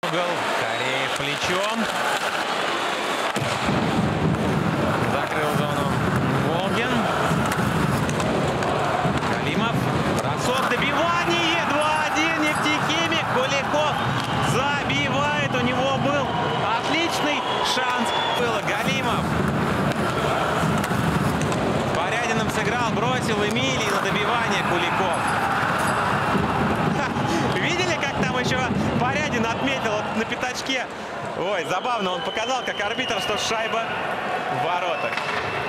угол. Кореев плечом. Закрыл зону Волгин. Галимов. Бросок, добивание. 2-1. Нефтехимик. Куликов забивает. У него был отличный шанс. Было Галимов. Порядином сыграл, бросил Эмилий на добивание Куликов. Видели, как там еще Порядин отметил вот на пятачке? Ой, забавно, он показал, как арбитр, что шайба в воротах.